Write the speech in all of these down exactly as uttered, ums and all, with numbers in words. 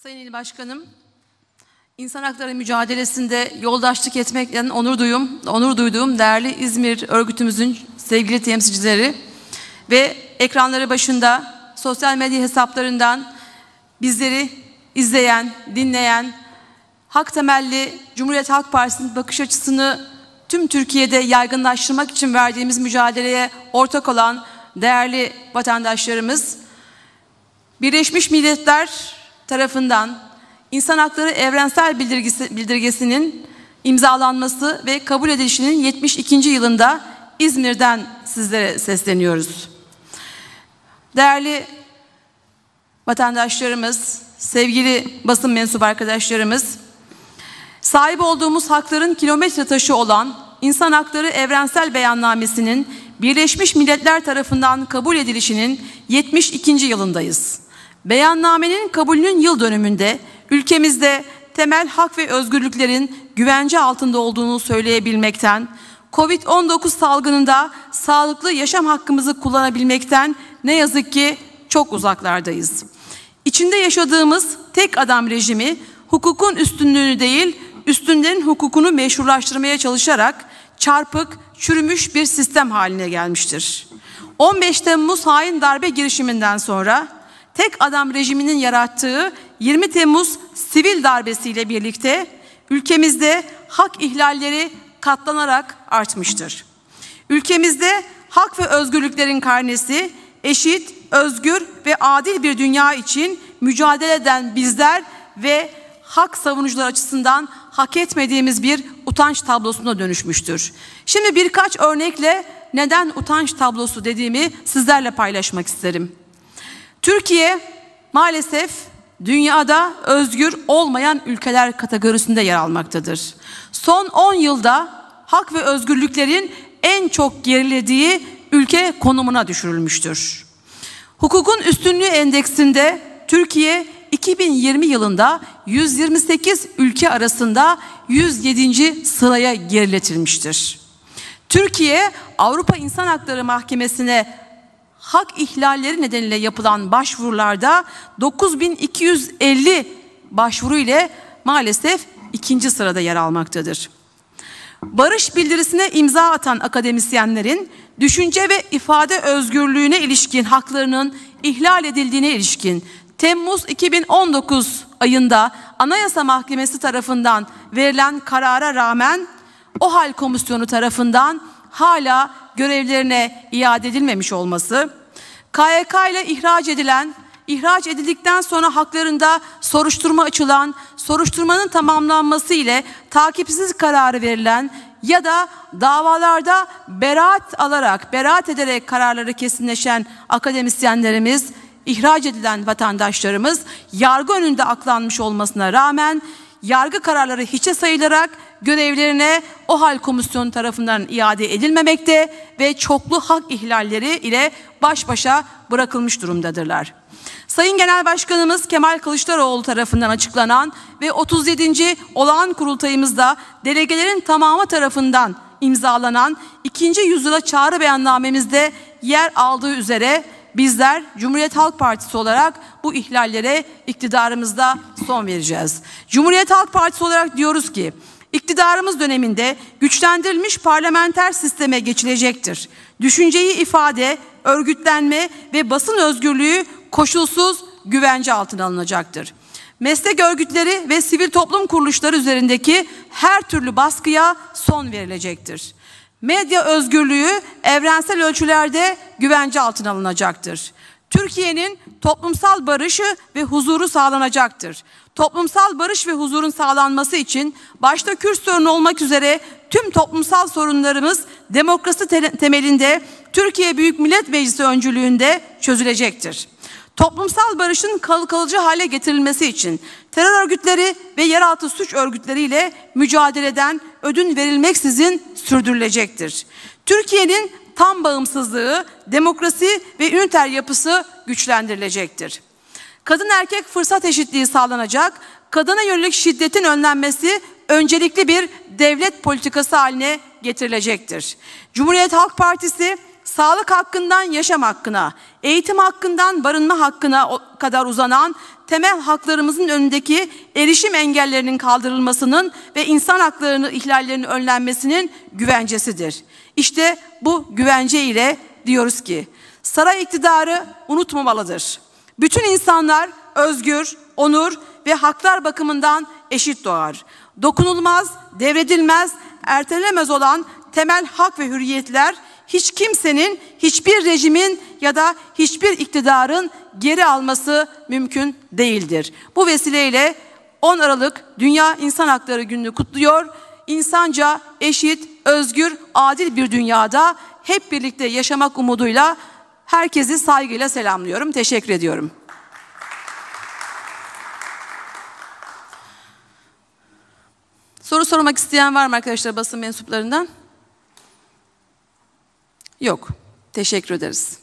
Sayın İl Başkanım, insan hakları mücadelesinde yoldaşlık etmekten onur duyum, onur duyduğum değerli İzmir örgütümüzün sevgili temsilcileri ve ekranları başında sosyal medya hesaplarından bizleri izleyen, dinleyen, hak temelli Cumhuriyet Halk Partisi'nin bakış açısını tüm Türkiye'de yaygınlaştırmak için verdiğimiz mücadeleye ortak olan değerli vatandaşlarımız, Birleşmiş Milletler tarafından İnsan Hakları Evrensel Bildirgesi, Bildirgesi'nin imzalanması ve kabul edilişinin yetmiş ikinci yılında İzmir'den sizlere sesleniyoruz. Değerli vatandaşlarımız, sevgili basın mensubu arkadaşlarımız, sahip olduğumuz hakların kilometre taşı olan İnsan Hakları Evrensel Beyannamesi'nin Birleşmiş Milletler tarafından kabul edilişinin yetmiş ikinci yılındayız. Beyannamenin kabulünün yıl dönümünde ülkemizde temel hak ve özgürlüklerin güvence altında olduğunu söyleyebilmekten, Covid on dokuz salgınında sağlıklı yaşam hakkımızı kullanabilmekten ne yazık ki çok uzaklardayız. İçinde yaşadığımız tek adam rejimi hukukun üstünlüğünü değil, üstünlerin hukukunu meşrulaştırmaya çalışarak çarpık, çürümüş bir sistem haline gelmiştir. on beş Temmuz hain darbe girişiminden sonra tek adam rejiminin yarattığı yirmi Temmuz sivil darbesiyle birlikte ülkemizde hak ihlalleri katlanarak artmıştır. Ülkemizde hak ve özgürlüklerin karnesi eşit, özgür ve adil bir dünya için mücadele eden bizler ve hak savunucular açısından hak etmediğimiz bir utanç tablosuna dönüşmüştür. Şimdi birkaç örnekle neden utanç tablosu dediğimi sizlerle paylaşmak isterim. Türkiye maalesef dünyada özgür olmayan ülkeler kategorisinde yer almaktadır. Son on yılda hak ve özgürlüklerin en çok gerilediği ülke konumuna düşürülmüştür. Hukukun üstünlüğü endeksinde Türkiye iki bin yirmi yılında yüz yirmi sekiz ülke arasında yüz yedinci sıraya geriletilmiştir. Türkiye Avrupa İnsan Hakları Mahkemesi'ne hak ihlalleri nedeniyle yapılan başvurularda dokuz bin iki yüz elli başvuru ile maalesef ikinci sırada yer almaktadır. Barış bildirisine imza atan akademisyenlerin düşünce ve ifade özgürlüğüne ilişkin haklarının ihlal edildiğine ilişkin Temmuz iki bin on dokuz ayında Anayasa Mahkemesi tarafından verilen karara rağmen OHAL Komisyonu tarafından hala görevlerine iade edilmemiş olması, K Y K ile ihraç edilen, ihraç edildikten sonra haklarında soruşturma açılan, soruşturmanın tamamlanması ile takipsiz kararı verilen ya da davalarda beraat alarak, beraat ederek kararları kesinleşen akademisyenlerimiz, ihraç edilen vatandaşlarımız yargı önünde aklanmış olmasına rağmen yargı kararları hiçe sayılarak görevlerine OHAL Komisyonu tarafından iade edilmemekte ve çoklu hak ihlalleri ile baş başa bırakılmış durumdadırlar. Sayın Genel Başkanımız Kemal Kılıçdaroğlu tarafından açıklanan ve otuz yedinci olağan kurultayımızda delegelerin tamamı tarafından imzalanan ikinci yüzyıla çağrı beyannamemizde yer aldığı üzere bizler Cumhuriyet Halk Partisi olarak bu ihlallere iktidarımızda son vereceğiz. Cumhuriyet Halk Partisi olarak diyoruz ki iktidarımız döneminde güçlendirilmiş parlamenter sisteme geçilecektir. Düşünceyi ifade, örgütlenme ve basın özgürlüğü koşulsuz güvence altına alınacaktır. Meslek örgütleri ve sivil toplum kuruluşları üzerindeki her türlü baskıya son verilecektir. Medya özgürlüğü evrensel ölçülerde güvence altına alınacaktır. Türkiye'nin toplumsal barışı ve huzuru sağlanacaktır. Toplumsal barış ve huzurun sağlanması için başta Kürt sorunu olmak üzere tüm toplumsal sorunlarımız demokrasi temelinde Türkiye Büyük Millet Meclisi öncülüğünde çözülecektir. Toplumsal barışın kalıcı hale getirilmesi için terör örgütleri ve yeraltı suç örgütleriyle mücadeleden ödün verilmeksizin sürdürülecektir. Türkiye'nin tam bağımsızlığı, demokrasi ve üniter yapısı güçlendirilecektir. Kadın erkek fırsat eşitliği sağlanacak, kadına yönelik şiddetin önlenmesi öncelikli bir devlet politikası haline getirilecektir. Cumhuriyet Halk Partisi sağlık hakkından yaşam hakkına, eğitim hakkından barınma hakkına kadar uzanan temel haklarımızın önündeki erişim engellerinin kaldırılmasının ve insan haklarını ihlallerinin önlenmesinin güvencesidir. İşte bu güvence ile diyoruz ki saray iktidarı unutmamalıdır. Bütün insanlar özgür, onur ve haklar bakımından eşit doğar. Dokunulmaz, devredilmez, ertelenemez olan temel hak ve hürriyetler hiç kimsenin, hiçbir rejimin ya da hiçbir iktidarın geri alması mümkün değildir. Bu vesileyle on Aralık Dünya İnsan Hakları Günü'nü kutluyor. İnsanca, eşit, özgür, adil bir dünyada hep birlikte yaşamak umuduyla herkesi saygıyla selamlıyorum. Teşekkür ediyorum. Soru sormak isteyen var mı arkadaşlar basın mensuplarından? Yok. Teşekkür ederiz.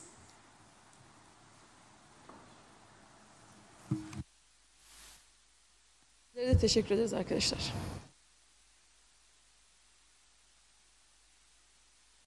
Teşekkür ederiz arkadaşlar.